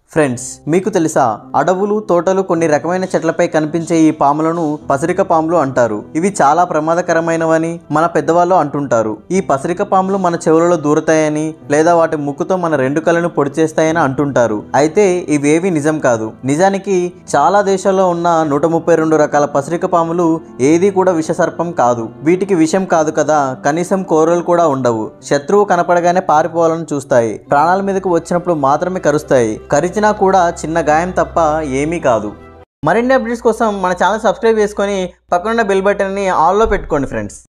Friends, మీకు తెలుసా అడవులు తోటలు కొన్ని రకమైన చెట్లపై కనిపించే ఈ పాములను పసరిక పాములు అంటారు. ఇవి చాలా ప్రమాదకరమైనవని మన పెద్దవాళ్ళు అంటుంటారు. ఈ పసరిక పాములు మన చెవులలో దూరతాయని లేదా వాటి ముక్కుతో మన రెండు కళ్ళను పొడి చేస్తాయని అంటుంటారు. అయితే ఇవేవి నిజం కాదు. నిజానికి చాలా దేశాల్లో ఉన్న 132 రకాల పసరిక పాములు ఏది కూడా విషసర్పం కాదు. వీటికి విషం కాదు కదా, కనీసం కోరలు కూడా ఉండవు. శత్రువు కనపడగానే పారిపోవాలని చూస్తాయి. ప్రాణాల మీదకు వచ్చినప్పుడు మాత్రమే కరుస్తాయి. కరిచినా కూడా చిన్న గాయం తప్ప ఏమీ కాదు. మరిన్ని అప్డేట్స్ కోసం మన ఛానల్ సబ్స్క్రైబ్ చేసుకొని పక్కనున్న బెల్ బటన్ని ఆల్లో పెట్టుకోండి ఫ్రెండ్స్.